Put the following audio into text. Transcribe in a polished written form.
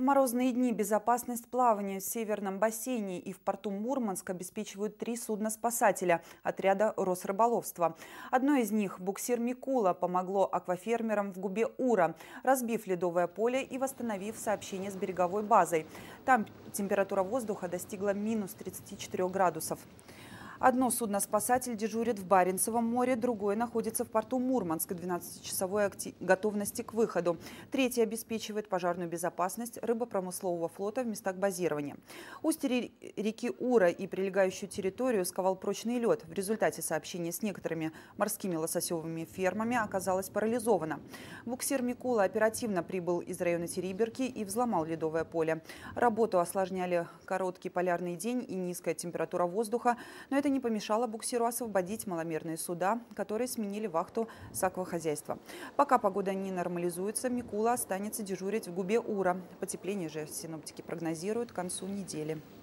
В морозные дни безопасность плавания в Северном бассейне и в порту Мурманск обеспечивают 3 судна-спасателя отряда Росрыболовства. Одно из них, буксир «Микула», помогло аквафермерам в губе Ура, разбив ледовое поле и восстановив сообщение с береговой базой. Там температура воздуха достигла минус 34 градусов. Одно судно-спасатель дежурит в Баренцевом море, другое находится в порту Мурманск 12-часовой готовности к выходу. Третье обеспечивает пожарную безопасность рыбопромыслового флота в местах базирования. Устье реки Ура и прилегающую территорию сковал прочный лед. В результате сообщение с некоторыми морскими лососевыми фермами оказалось парализовано. Буксир «Микула» оперативно прибыл из района Териберки и взломал ледовое поле. Работу осложняли короткий полярный день и низкая температура воздуха, но это не помешало буксиру освободить маломерные суда, которые сменили вахту с аквахозяйства. Пока погода не нормализуется, «Микула» останется дежурить в губе Ура. Потепление же синоптики прогнозируют к концу недели.